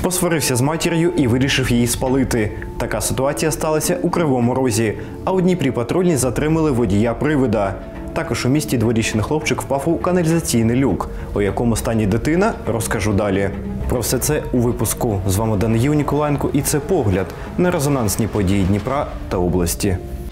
Посварився з матір'ю і вирішив її спалити. Така ситуація сталася у Кривому Розі. А у Дніпрі патрульні затримали водія-привида. Також у місті дворічний хлопчик впав у каналізаційний люк. У якому стані дитина, розкажу далі. Про все це у випуску. З вами Даниїл Ніколаєнко і це погляд на резонансні події Дніпра та області.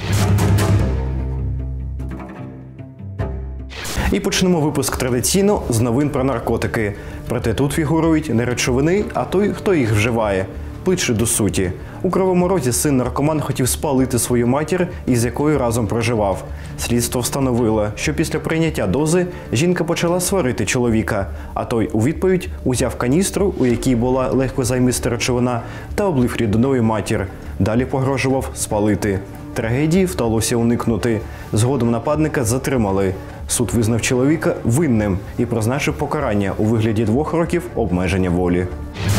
І почнемо випуск традиційно з новин про наркотики. Проте тут фігурують не речовини, а той, хто їх вживає. Ближче до суті. У Кривому Розі син-наркоман хотів спалити свою матір, із якою разом проживав. Слідство встановило, що після прийняття дози жінка почала сварити чоловіка, а той у відповідь узяв каністру, у якій була легкозаймиста речовина, та облив рідиною матір. Далі погрожував спалити. Трагедії вдалося уникнути. Згодом нападника затримали. Суд визнав чоловіка винним і призначив покарання у вигляді 2 років обмеження волі.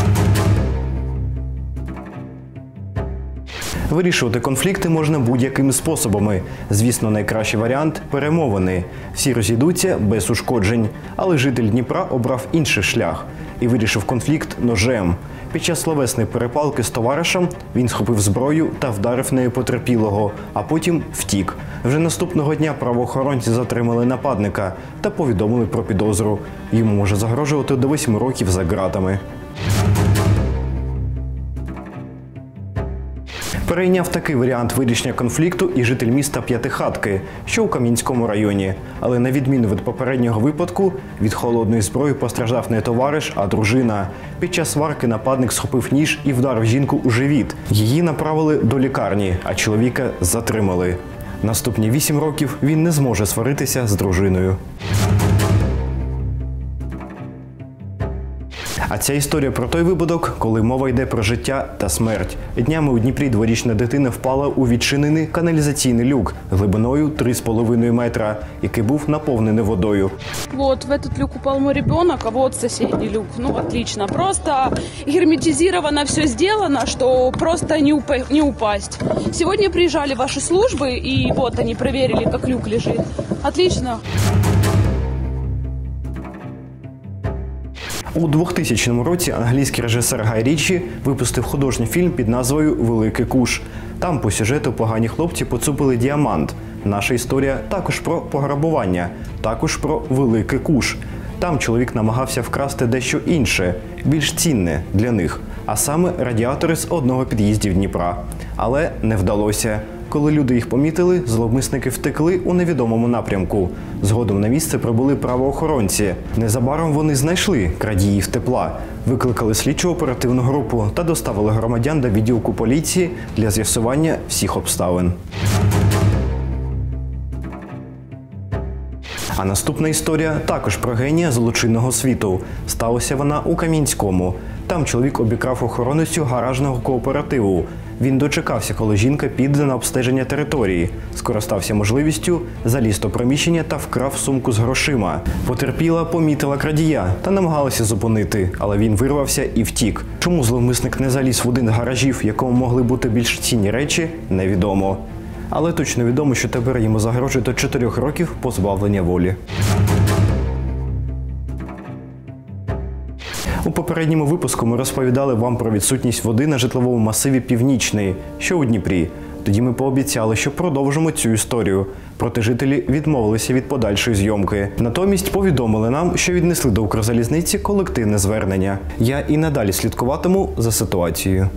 Вирішувати конфлікти можна будь-якими способами. Звісно, найкращий варіант – перемовини. Всі розійдуться без ушкоджень. Але житель Дніпра обрав інший шлях і вирішив конфлікт ножем. Під час словесної перепалки з товаришем він схопив зброю та вдарив нею потерпілого, а потім втік. Вже наступного дня правоохоронці затримали нападника та повідомили про підозру. Йому може загрожувати до 8 років за ґратами. Перейняв такий варіант вирішення конфлікту і житель міста П'ятихатки, що у Кам'янському районі. Але на відміну від попереднього випадку, від холодної зброї постраждав не товариш, а дружина. Під час сварки нападник схопив ніж і вдарив жінку у живіт. Її направили до лікарні, а чоловіка затримали. Наступні 8 років він не зможе сваритися з дружиною. А ця історія про той випадок, коли мова йде про життя та смерть. Днями у Дніпрі дворічна дитина впала у відчинений каналізаційний люк глибиною 3,5 метра, який був наповнений водою. Вот в этот люк упал мой ребенок, а вот соседний люк. Ну, отлично. Просто герметизировано все сделано, что просто не упасть. Сегодня приезжали ваши службы, и вот они проверили, как люк лежит. Отлично. У 2000 році англійський режисер Гай Річі випустив художній фільм під назвою «Великий куш». Там по сюжету погані хлопці поцупили діамант. Наша історія також про пограбування, також про великий куш. Там чоловік намагався вкрасти дещо інше, більш цінне для них, а саме радіатори з одного під'їздів Дніпра. Але не вдалося. Коли люди їх помітили, зловмисники втекли у невідомому напрямку. Згодом на місце прибули правоохоронці. Незабаром вони знайшли крадіїв тепла, викликали слідчо-оперативну групу та доставили громадян до відділку поліції для з'ясування всіх обставин. А наступна історія також про генія злочинного світу. Сталося вона у Кам'янському. Там чоловік обікрав охороницю гаражного кооперативу. Він дочекався, коли жінка піде на обстеження території. Скористався можливістю, заліз до приміщення та вкрав сумку з грошима. Потерпіла помітила крадія та намагалася зупинити, але він вирвався і втік. Чому зловмисник не заліз в один з гаражів, в якому могли бути більш цінні речі, невідомо. Але точно відомо, що тепер йому загрожує до 4 років позбавлення волі. У попередньому випуску ми розповідали вам про відсутність води на житловому масиві Північний, що у Дніпрі. Тоді ми пообіцяли, що продовжимо цю історію. Проте жителі відмовилися від подальшої зйомки. Натомість повідомили нам, що віднесли до Укрзалізниці колективне звернення. Я і надалі слідкуватиму за ситуацією.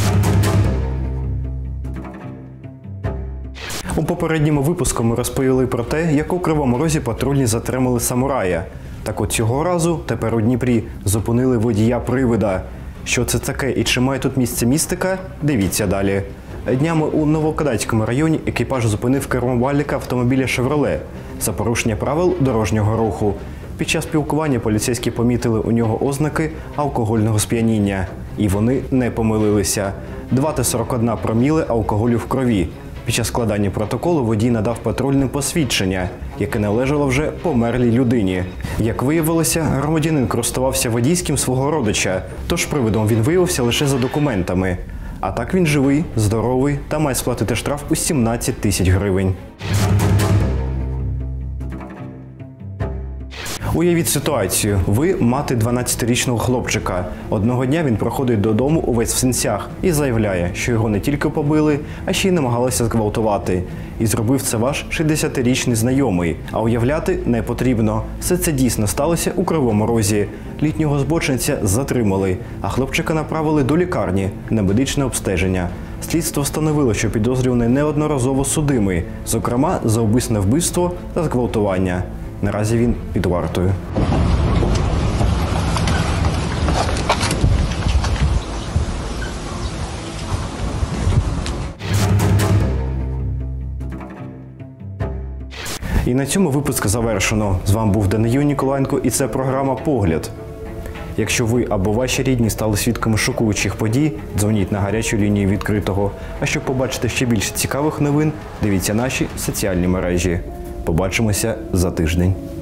У попередньому випуску ми розповіли про те, як у Кривому Розі патрульні затримали самурая. Так от цього разу, тепер у Дніпрі, зупинили водія-привида. Що це таке і чи має тут місце містика? Дивіться далі. Днями у Новокодацькому районі екіпаж зупинив кермувальника автомобіля «Шевроле» за порушення правил дорожнього руху. Під час спілкування поліцейські помітили у нього ознаки алкогольного сп'яніння. І вони не помилилися. 2,41 проміли алкоголю в крові. Під час складання протоколу водій надав патрульним посвідчення, яке належало вже померлій людині. Як виявилося, громадянин користувався водійським свого родича, тож привидом він виявився лише за документами. А так він живий, здоровий та має сплатити штраф у 17 тисяч гривень. Уявіть ситуацію. Ви мати 12-річного хлопчика. Одного дня він проходить додому увесь в синцях і заявляє, що його не тільки побили, а ще й намагалися зґвалтувати. І зробив це ваш 60-річний знайомий. А уявляти не потрібно. Все це дійсно сталося у Кривому Розі. Літнього збочинця затримали, а хлопчика направили до лікарні на медичне обстеження. Слідство встановило, що підозрюваний неодноразово судимий, зокрема за умисне вбивство та зґвалтування. Наразі він під вартою. І на цьому випуск завершено. З вами був Даниїл Ніколаєнко і це програма «Погляд». Якщо ви або ваші рідні стали свідками шокуючих подій, дзвоніть на гарячу лінію відкритого. А щоб побачити ще більше цікавих новин, дивіться наші соціальні мережі. Побачимося за тиждень.